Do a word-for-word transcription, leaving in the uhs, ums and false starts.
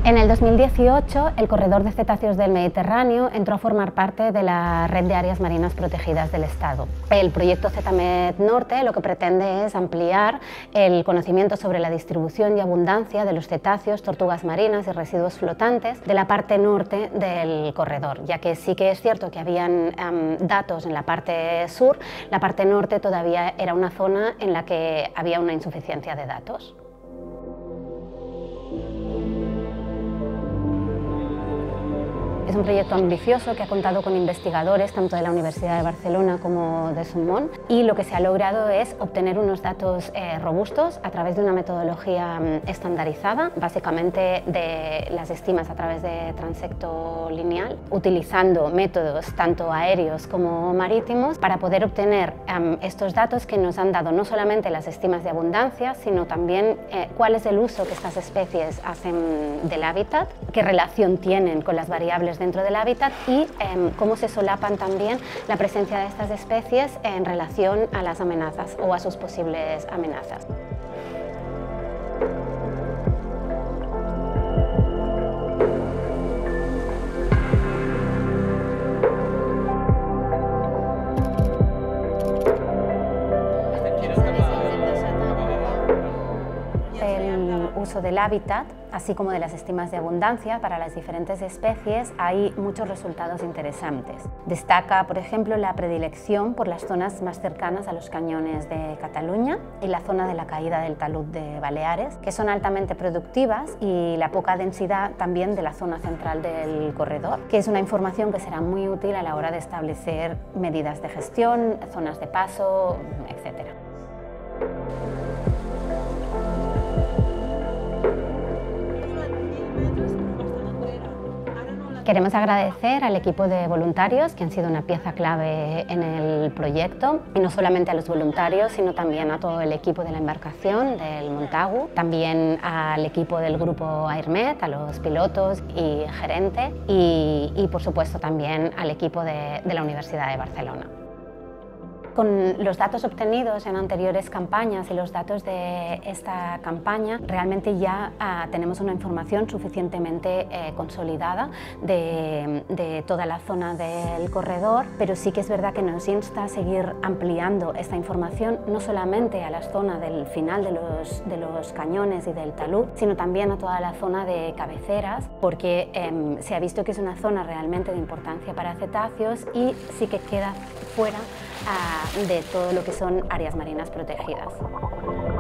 En el dos mil dieciocho, el corredor de cetáceos del Mediterráneo entró a formar parte de la red de áreas marinas protegidas del Estado. El proyecto ZETAMED Norte lo que pretende es ampliar el conocimiento sobre la distribución y abundancia de los cetáceos, tortugas marinas y residuos flotantes de la parte norte del corredor, ya que sí que es cierto que habían um, datos en la parte sur, la parte norte todavía era una zona en la que había una insuficiencia de datos. Es un proyecto ambicioso que ha contado con investigadores tanto de la Universidad de Barcelona como de Sumón, y lo que se ha logrado es obtener unos datos eh, robustos a través de una metodología um, estandarizada, básicamente de las estimas a través de transecto lineal, utilizando métodos tanto aéreos como marítimos para poder obtener um, estos datos que nos han dado no solamente las estimas de abundancia, sino también eh, cuál es el uso que estas especies hacen del hábitat, qué relación tienen con las variables dentro del hábitat y eh, cómo se solapan también la presencia de estas especies en relación a las amenazas o a sus posibles amenazas. El uso del hábitat, así como de las estimas de abundancia para las diferentes especies, hay muchos resultados interesantes. Destaca, por ejemplo, la predilección por las zonas más cercanas a los cañones de Cataluña y la zona de la caída del talud de Baleares, que son altamente productivas, y la poca densidad también de la zona central del corredor, que es una información que será muy útil a la hora de establecer medidas de gestión, zonas de paso, etcétera. Queremos agradecer al equipo de voluntarios que han sido una pieza clave en el proyecto, y no solamente a los voluntarios, sino también a todo el equipo de la embarcación del Montagu, también al equipo del grupo AirMed, a los pilotos y gerente, y, y por supuesto también al equipo de, de la Universidad de Barcelona. Con los datos obtenidos en anteriores campañas y los datos de esta campaña, realmente ya uh, tenemos una información suficientemente eh, consolidada de, de toda la zona del corredor, pero sí que es verdad que nos insta a seguir ampliando esta información, no solamente a la zona del final de los, de los cañones y del talud, sino también a toda la zona de cabeceras, porque eh, se ha visto que es una zona realmente de importancia para cetáceos y sí que queda fuera uh, de todo lo que son áreas marinas protegidas.